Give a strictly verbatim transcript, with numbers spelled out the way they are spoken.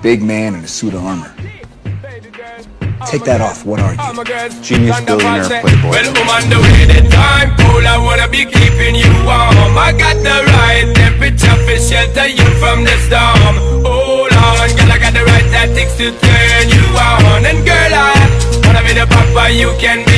big man in a suit of armor. Take that off, what are you? Genius, billionaire, playboy. Well, I'm on the way, the time cold, I wanna be keeping you warm. I got the right temperature for shelter you from the storm. Hold on, girl, I got the right tactics to turn you on. And girl, I wanna be the papa you can be.